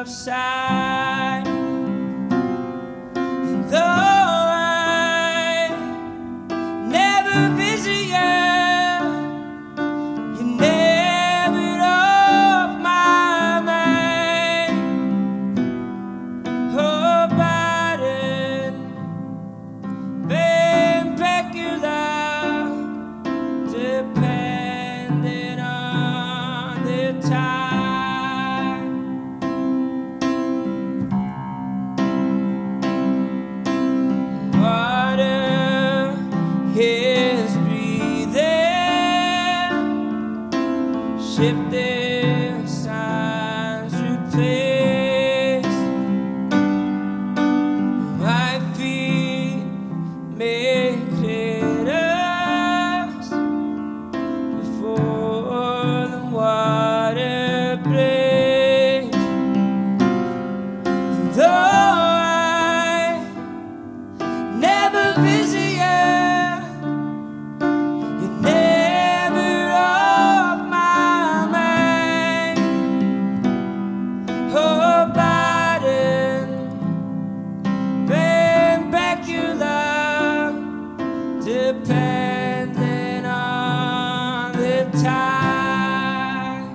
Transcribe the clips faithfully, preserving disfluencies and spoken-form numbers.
upside. And though I never visit you, you're never off my mind. Oh, Biden, Benbecula, depending on the time. Water is breathing, shifting signs replaced. My feet make craters before the water breaks. Though I never visit you, you're never off my mind. Oh, Biden, Benbecula, depending on the tide.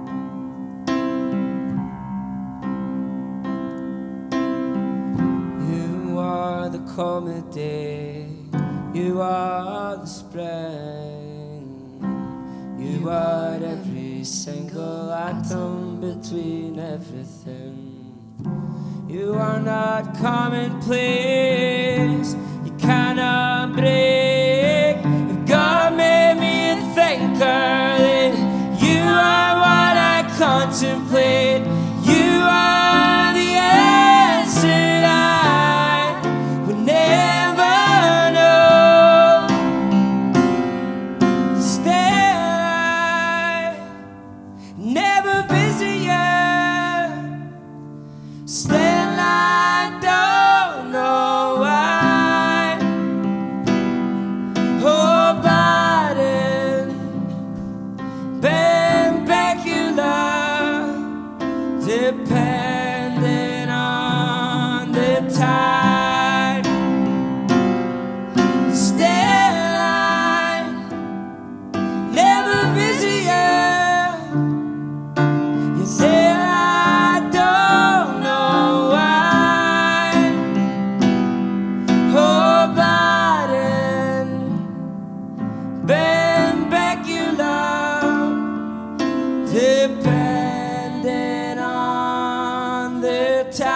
You are the calmer day, you are the spring, you are every single atom between everything. You are not commonplace, you cannot break. If God made me a thinker, then you are what I contemplate. You are the answer I would never know. Still I never visit you. Still I don't know why. Oh, Biden, Benbecula, depending on the tide. Still I never visit you. You say I don't know why. Oh, Biden, Benbecula, depending on the time.